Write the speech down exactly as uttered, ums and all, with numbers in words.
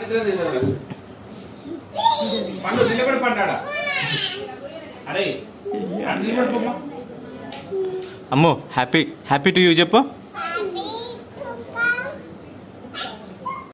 పండు నిలబడి పడ్డాడా అరే అమ్మో హ్యాపీ హ్యాపీ టు యూ చెప్పు.